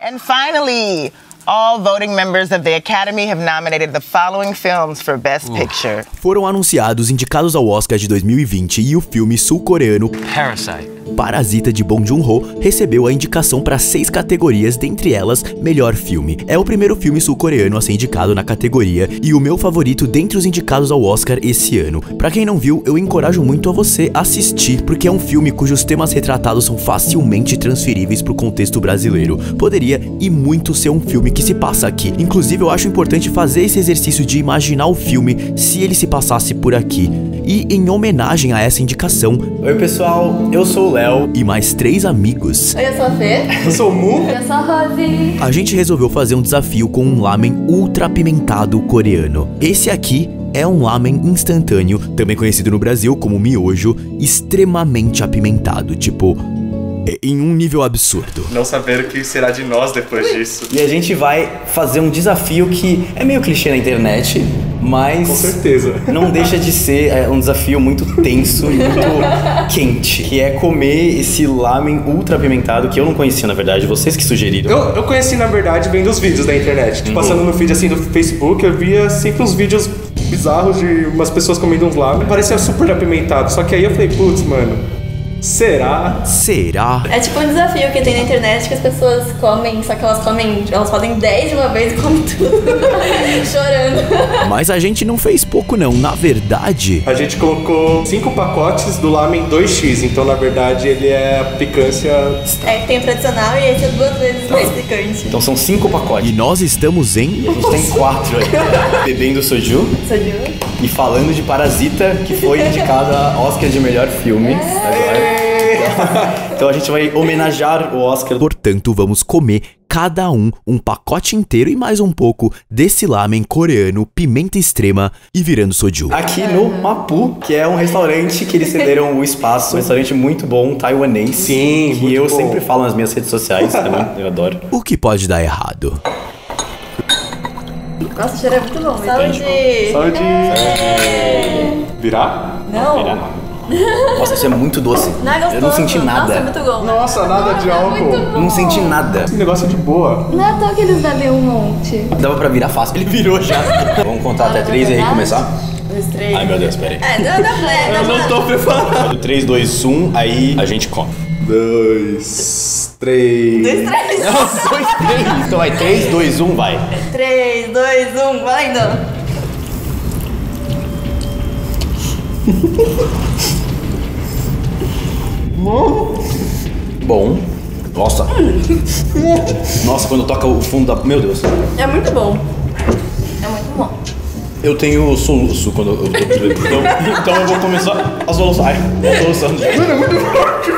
And finally, all voting members of the Academy have nominated the following films for Best Picture. Foram anunciados indicados ao Oscar de 2020 e o filme sul-coreano Parasita de Bong Joon-ho recebeu a indicação para 6 categorias, dentre elas Melhor Filme. É o primeiro filme sul-coreano a ser indicado na categoria e o meu favorito dentre os indicados ao Oscar esse ano. Pra quem não viu, eu encorajo muito a você assistir, porque é um filme cujos temas retratados são facilmente transferíveis pro contexto brasileiro. Poderia e muito ser um filme que se passa aqui. Inclusive, eu acho importante fazer esse exercício de imaginar o filme se ele se passasse por aqui. E em homenagem a essa indicação... Oi pessoal, eu sou o Léo e mais 3 amigos. Oi, eu sou a Fê. Eu sou o Mu. Eu sou a Rose. A gente resolveu fazer um desafio com um lamen ultra apimentado coreano. Esse aqui é um lamen instantâneo, também conhecido no Brasil como miojo, extremamente apimentado, tipo... em um nível absurdo. Não saber o que será de nós depois disso. E a gente vai fazer um desafio que é meio clichê na internet, mas... Com certeza. Não deixa de ser um desafio muito tenso e muito quente. Que é comer esse lamen ultra apimentado, que eu não conhecia, na verdade. Vocês que sugeriram. Eu conheci, na verdade, vendo os vídeos da internet. Tipo, passando no feed, assim, do Facebook, eu via sempre uns vídeos bizarros de umas pessoas comendo uns lamen. Parecia super apimentado. Só que aí eu falei, putz, mano... Será? Será? É tipo um desafio que tem na internet que as pessoas comem, só que elas fazem 10 de uma vez e comem tudo, chorando. Mas a gente não fez pouco não, na verdade... A gente colocou 5 pacotes do lamen 2x, então na verdade ele é a picância... É, tem o tradicional e esse é 2 vezes mais picante. Então são 5 pacotes. E nós estamos em... A gente tem 4 aí. Bebendo soju. E falando de Parasita, que foi indicada a Oscar de melhor filme. Agora. Então a gente vai homenagear o Oscar. Portanto, vamos comer cada um pacote inteiro e mais um pouco desse lamen coreano, pimenta extrema e virando soju. Aqui no Mapu, que é um restaurante que eles cederam o espaço. Um restaurante muito bom, taiwanês. Sim, que eu sempre falo nas minhas redes sociais também, eu adoro. O que pode dar errado? Nossa, o cheiro é muito bom. Saúde! Saúde! Virar? Não. Virar. Nossa, isso é muito doce. Não é gostoso. Eu não senti nada. Nossa, é muito bom. Nossa, nada de álcool. Não senti nada. Esse negócio é de boa. Não é à toa que eles bebem um monte. Dava pra virar fácil. Ele virou já. Vamos contar até 3 e aí começar? 2, 3. Ai, meu Deus, peraí. Eu não tô preparado. 3, 2, 1, aí a gente come. 2, 3. 2, 3. Não, 2, 3. Então vai 3, 2, 1, vai. 3, 2, 1, valendo. Bom. Nossa. Nossa, quando toca o fundo da... Meu Deus. É muito bom. É muito bom. Eu tenho soluço quando eu então eu vou começar a soluçar. Ai, a solução. Mano, é muito forte.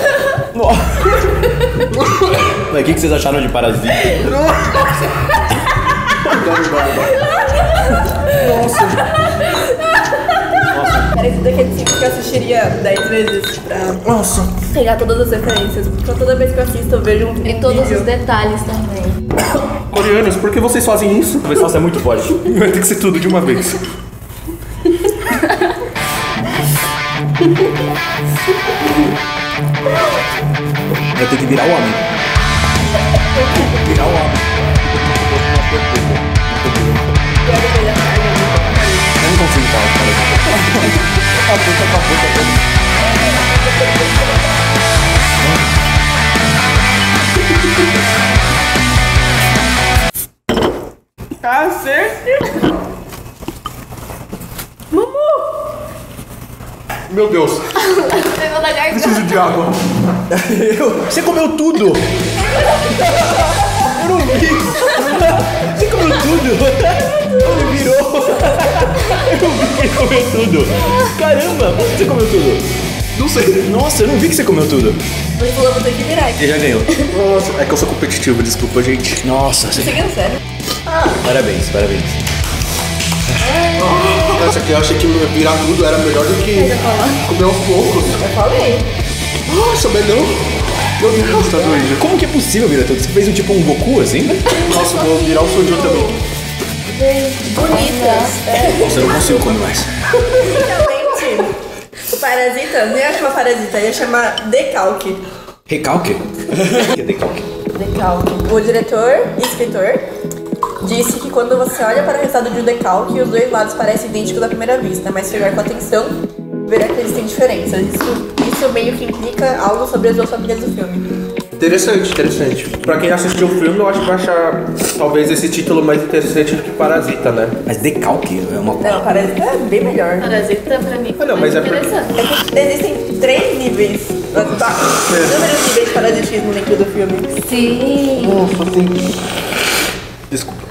Mas o que vocês acharam de Parasita? Nossa. Parece daquele tipo que eu assistiria 10 vezes pra pegar todas as referências. Porque toda vez que eu assisto eu vejo um E todos os detalhes também. Coreanos, por que vocês fazem isso? Talvez faça muito forte. Vai ter que ser tudo de uma vez. Vai ter que virar o homem. Virar o homem. Eu não consigo falar. Cacete! Meu Deus, Pegou na garganta. preciso de água. Você comeu tudo! Eu não vi! Você comeu tudo! Ele virou! Eu não vi que ele comeu tudo! Caramba! Como você comeu tudo? Não sei. Nossa, eu não vi que você comeu tudo! Você falou, vou ter que virar aqui. Você já ganhou. Nossa, é que eu sou competitivo, desculpa, gente. Nossa, Você ganhou sério? parabéns, parabéns. Essa aqui eu achei que virar tudo era melhor do que comer aos poucos. Eu falei. Nossa, melhor. Meu Deus, tá doido. Como que é possível virar tudo? Você fez um tipo um Goku assim? Nossa, vou virar o soju também. Bonitas. Nossa, eu não consigo comer mais. Realmente, o Parasita não ia chamar Parasita, ia chamar Decalque. Recalque? O que é decalque? Decalque decalque. O diretor e escritor disse que quando você olha para o resultado de um decalque, os dois lados parecem idênticos à primeira vista, mas se olhar com atenção, verá que eles têm diferenças. Isso meio que implica algo sobre as duas famílias do filme. Interessante. Pra quem assistiu o filme, eu acho que vai achar talvez esse título mais interessante do que Parasita, né? Mas decalque é uma coisa. Não, Parasita é bem melhor. Parasita pra mim foi não, mas mais é porque- interessante. É que existem 3 níveis. Números níveis de parasitismo dentro do filme. Sim. Nossa, tem... Desculpa.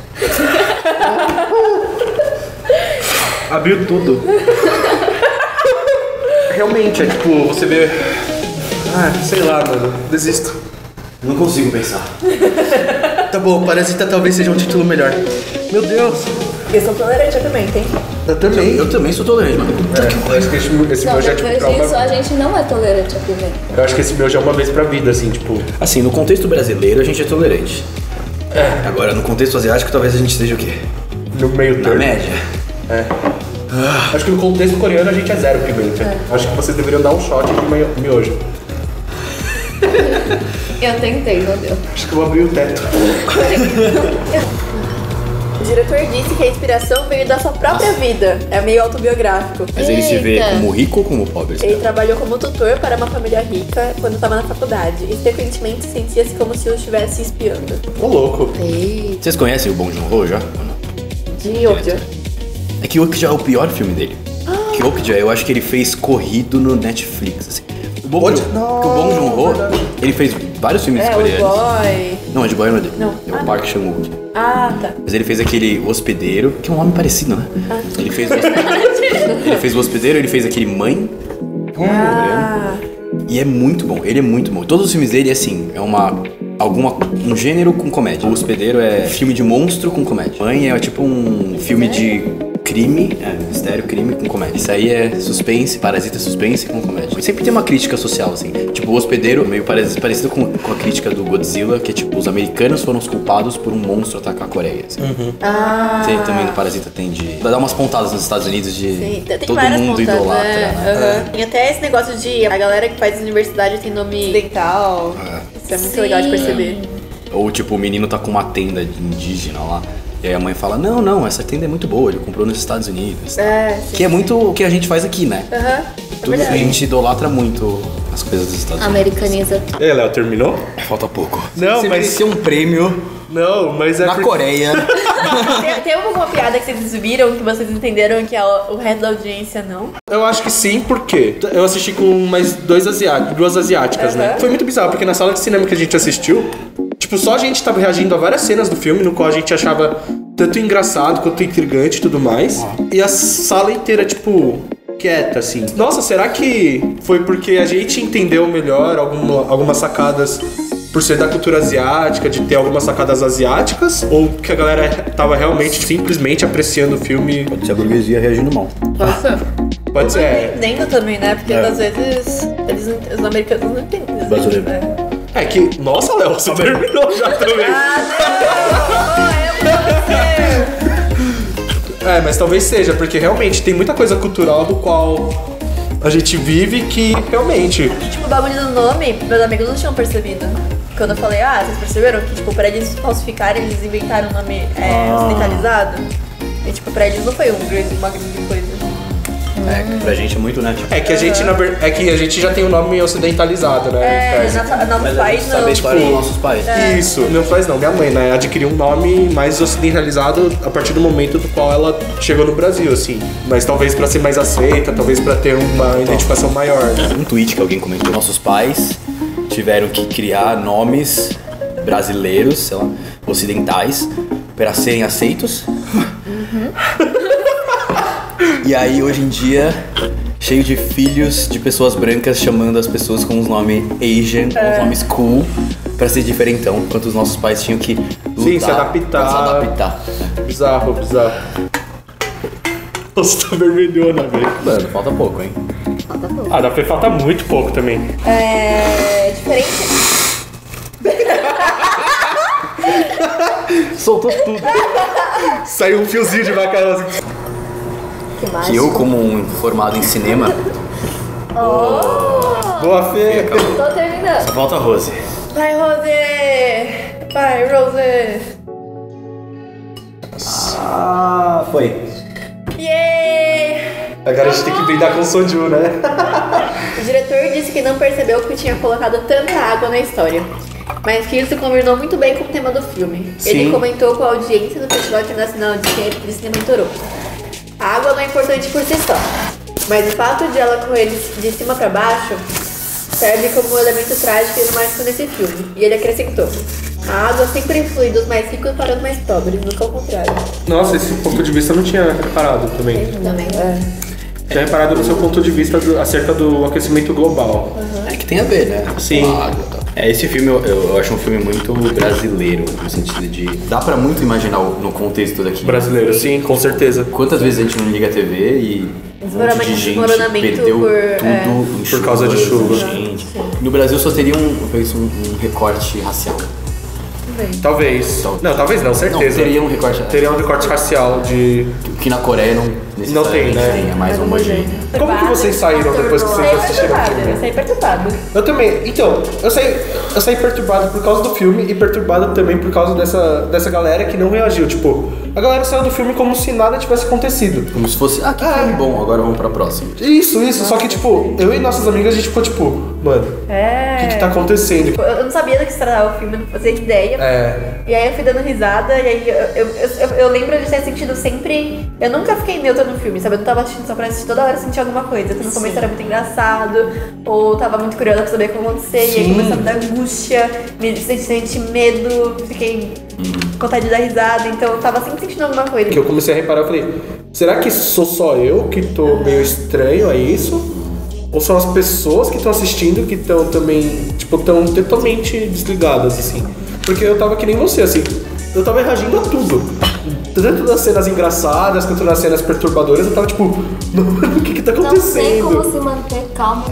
Abriu tudo. Realmente, é tipo, você vê... Ah, sei lá, mano. Desisto. Não consigo pensar. Tá bom, Parasita talvez seja um título melhor. Meu Deus. Eu sou tolerante também, tem? Eu também. Eu também sou tolerante, mano. Eu acho que esse Não, meu já é tipo depois disso trauma. a gente não é tolerante a pimenta. Eu acho que esse meu já é uma vez pra vida, assim, tipo. Assim, no contexto brasileiro a gente é tolerante. Agora, no contexto asiático, talvez a gente seja o quê? No meio Na termo. média. Acho que no contexto coreano a gente é zero pimenta. Acho que vocês deveriam dar um shot de miojo. Eu tentei, não deu. Acho que eu vou abrir o teto. O diretor disse que a inspiração veio da sua própria vida. É meio autobiográfico. Mas ele se vê Eita. como rico ou como pobre? Ele trabalhou como tutor para uma família rica quando estava na faculdade e frequentemente sentia-se como se o estivesse espiando. Ô, louco. Ei, Vocês conhecem o Bong Joon-ho já? De óbvio. É que Okja é o pior filme dele. Que Okja, eu acho que ele fez corrido no Netflix, assim. O Bong Joon-ho, ele fez vários filmes É, o coreanos. boy. Não, de boy não é dele. Não. É o Park Chan-wook. Ah, tá. Mas ele fez aquele Hospedeiro, que é um nome parecido, né? Ele fez o Hospedeiro, ele fez o Hospedeiro, ele fez aquele Mãe. Ah, E é muito bom, ele é muito bom. Todos os filmes dele, assim, é um gênero com comédia. O Hospedeiro é filme de monstro com comédia. Mãe é tipo um filme de crime, mistério, crime com comédia. Isso aí é suspense, Parasita suspense com comédia. E sempre tem uma crítica social, assim. Tipo, o Hospedeiro, meio parecido com a crítica do Godzilla, que é tipo, os americanos foram os culpados por um monstro atacar a Coreia. Assim. Tem, também no Parasita tem de... Vai dar umas pontadas nos Estados Unidos de sim. Tem todo várias mundo pontas, idolatra, né? Tem até esse negócio de a galera que faz universidade tem nome dental. Isso é muito legal de perceber. Ou tipo, o menino tá com uma tenda indígena lá. E aí a mãe fala, não, essa tenda é muito boa, ele comprou nos Estados Unidos. É, sim. Que é muito o que a gente faz aqui, né? Aham. A gente idolatra muito as coisas dos Estados Unidos. americaniza. E aí, Léo, terminou? Falta pouco. Não, Você mas- merecia um prêmio Não, mas é na porque- Coreia. Tem alguma piada que vocês viram que vocês entenderam que o resto da audiência não? Eu acho que sim, porque eu assisti com mais duas asiáticas, né? Foi muito bizarro, porque na sala de cinema que a gente assistiu, tipo, só a gente tava reagindo a várias cenas do filme, no qual a gente achava tanto engraçado quanto intrigante e tudo mais. E a sala inteira, tipo, quieta, assim. Nossa, será que foi porque a gente entendeu melhor algumas sacadas por ser da cultura asiática, de ter algumas sacadas asiáticas? Ou que a galera tava realmente, simplesmente apreciando o filme? Pode ser a burguesia reagindo mal. Pode ser. Entendendo também, né? Porque às vezes os americanos não entendem. Brasileiro. É que... Nossa, Léo, você terminou já também. É, mas talvez seja, porque realmente tem muita coisa cultural do qual a gente vive que realmente... Tipo, o bagulho do nome, meus amigos não tinham percebido. Quando eu falei, vocês perceberam que, tipo, pra eles falsificarem, eles inventaram um nome ocidentalizado? E, tipo, pra eles não foi uma grande coisa. É, que pra gente é muito, né? Tipo, É que a gente, é que a gente já tem o nome ocidentalizado, né? Nossos pais não. saber quais eram nossos pais. Isso, meus pais não, minha mãe, né? Adquiriu um nome mais ocidentalizado a partir do momento do qual ela chegou no Brasil, assim. Mas talvez pra ser mais aceita, talvez pra ter uma identificação maior, né? Um tweet que alguém comentou. Nossos pais tiveram que criar nomes brasileiros, sei lá, ocidentais, para serem aceitos. E aí, hoje em dia, cheio de filhos de pessoas brancas chamando as pessoas com os nomes Asian, com os nomes cool, pra ser diferentão, enquanto os nossos pais tinham que lutar Sim, se adaptar. pra se adaptar. Bizarro. Nossa, tá vermelhona, velho. Mano, falta pouco, hein? Ah, da Fê falta muito pouco também. É diferente. Soltou tudo. Saiu um fiozinho de macarrão assim. Que eu, como um formado em cinema, Boa, Fê. Tô terminando. só falta a Rose. Vai, Rosê! Vai, Rose! Ah, foi. Yay! Agora a gente tem que brindar com o Soju, né? O diretor disse que não percebeu que tinha colocado tanta água na história, mas que isso combinou muito bem com o tema do filme. Sim. Ele comentou com a audiência do Festival Internacional de Cinema em Toronto. A água não é importante por si só, mas o fato de ela correr de cima para baixo serve como um elemento trágico e romântico nesse filme. E ele acrescentou: a água sempre flui dos mais ricos para os mais pobres, nunca ao contrário. Nossa, esse ponto de vista eu não tinha reparado também. Também. Tinha reparado no seu ponto de vista acerca do aquecimento global. É que tem a ver, né? Sim. Com a água, tá? Esse filme eu acho um filme muito brasileiro, no sentido de... Dá pra muito imaginar no contexto daqui. Brasileiro, sim, com certeza. Quantas vezes a gente não liga a TV e um monte de gente Desmoronamento perdeu tudo em Por causa de chuva. Gente. No Brasil só teria um recorte racial. Talvez. Não, talvez não, certeza. Não, teria um recorte. Teria um recorte racial de... Que na Coreia não necessariamente Não tem, né? é mais homogêneo. Como que vocês saíram depois que vocês assistiram o filme? Eu saí perturbado. Eu também. Então, eu saí perturbado por causa do filme e perturbado também por causa dessa galera que não reagiu. Tipo, a galera saiu do filme como se nada tivesse acontecido. Como se fosse, que filme bom, agora vamos pra próxima. Isso. Só que, tipo, eu e nossas amigas, a gente ficou tipo, mano, o que tá acontecendo? Eu não sabia do que se tratava o filme, eu não fazia ideia. E aí eu fui dando risada, e aí eu lembro de ter sentido sempre... Eu nunca fiquei neutra no filme, sabe? Eu não tava assistindo só pra assistir, toda hora eu sentia alguma coisa. No começo era muito engraçado, ou tava muito curiosa pra saber o que ia acontecer, e aí começou a me dar angústia, me senti medo, fiquei com vontade de dar risada, então eu tava sempre sentindo alguma coisa. Que eu comecei a reparar, eu falei, será que sou só eu que tô meio estranho a isso? Ou são as pessoas que estão assistindo que estão também, tipo, tão totalmente desligadas, assim? Porque eu tava que nem você, assim, eu tava reagindo a tudo. Tanto nas cenas engraçadas quanto nas cenas perturbadoras, eu tava tipo, mano, o que tá acontecendo? Não sei como se manter calmo.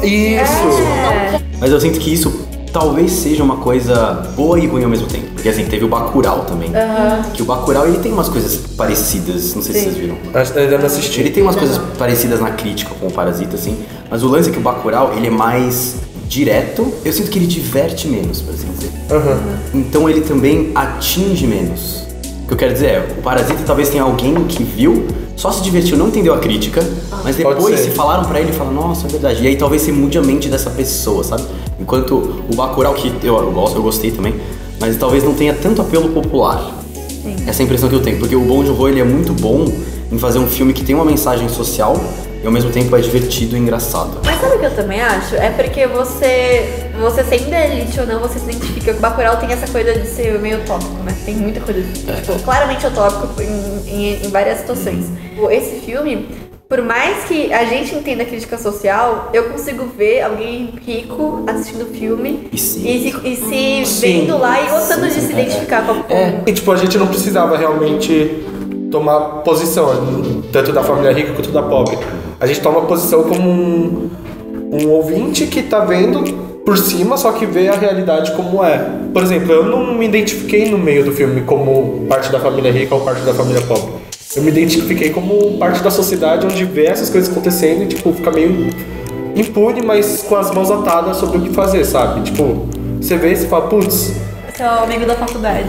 Isso! Mas eu sinto que isso talvez seja uma coisa boa e ruim ao mesmo tempo. Porque assim, teve o Bacurau também. Que o Bacurau, ele tem umas coisas parecidas, não sei se vocês viram. Ainda não assisti. Ele tem umas coisas parecidas na crítica com o Parasita, assim. Mas o lance é que o Bacurau, ele é mais direto. Eu sinto que ele diverte menos, por assim dizer. Então ele também atinge menos. O que eu quero dizer é, o Parasita talvez tenha alguém que viu, só se divertiu, não entendeu a crítica, mas depois se falaram pra ele, fala, nossa, é verdade. E aí talvez você mude a mente dessa pessoa, sabe? Enquanto o Bacurau, que eu gostei também, mas talvez não tenha tanto apelo popular. Essa é a impressão que eu tenho, porque o Bong Joon-ho, ele é muito bom em fazer um filme que tem uma mensagem social e ao mesmo tempo é divertido e engraçado. Mas sabe o que eu também acho? É porque você sendo elite ou não, você se identifica. O Bacurau tem essa coisa de ser meio utópico, né? Tem muita coisa, tipo, claramente utópico em várias situações. Esse filme, por mais que a gente entenda a crítica social, eu consigo ver alguém rico assistindo o filme e se vendo lá e gostando de se identificar com a E tipo, a gente não precisava realmente tomar posição, tanto da família rica quanto da pobre. A gente toma posição como um ouvinte que tá vendo por cima, só que vê a realidade como é. Por exemplo, eu não me identifiquei no meio do filme como parte da família rica ou parte da família pobre. Eu me identifiquei como parte da sociedade onde vê essas coisas acontecendo e, tipo, fica meio impune, mas com as mãos atadas sobre o que fazer, sabe? Tipo, você vê e você fala, putz... Você é o amigo da faculdade.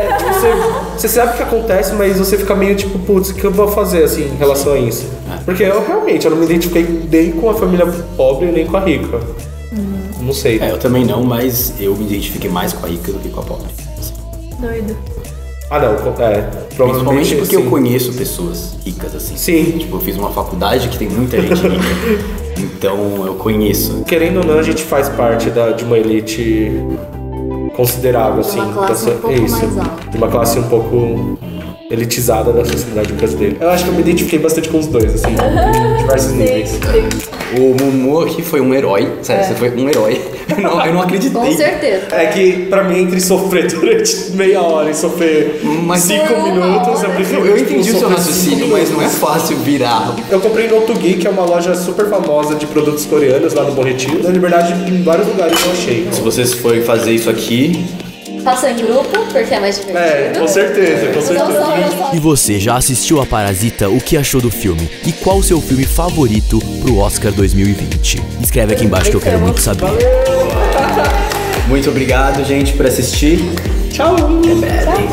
Você sabe o que acontece, mas você fica meio tipo, putz, o que eu vou fazer, assim, em relação a isso? Porque eu não me identifiquei nem com a família pobre, nem com a rica. Não sei. Eu também não, mas eu me identifiquei mais com a rica do que com a pobre. Doido. Provavelmente principalmente porque sim. eu conheço pessoas ricas, assim. Sim. Tipo, eu fiz uma faculdade que tem muita gente rica. Então, eu conheço. Querendo ou não, a gente faz parte de uma elite considerável, assim. Uma classe um pouco mais alta. De uma classe um pouco elitizada da sociedade brasileira. Eu acho que eu me identifiquei bastante com os dois, assim, em diversos níveis. O Mumu aqui foi um herói. Sério, você foi um herói. Eu não acreditei. Com certeza. É que, pra mim, entre sofrer durante meia hora e sofrer 5 minutos, eu prefiro. Eu entendi o seu sofrer raciocínio, 5 mas não é minutos. fácil virar. Eu comprei no Otugi, que é uma loja super famosa de produtos coreanos lá no Bom Retiro. Na Liberdade, em vários lugares eu achei. Se vocês forem fazer isso aqui... Faça em grupo, porque é mais divertido. Com certeza, com certeza. E você já assistiu a Parasita? O que achou do filme? E qual o seu filme favorito pro Oscar 2020? Escreve aqui embaixo que eu quero muito saber. Muito obrigado, gente, por assistir. Tchau. Até breve.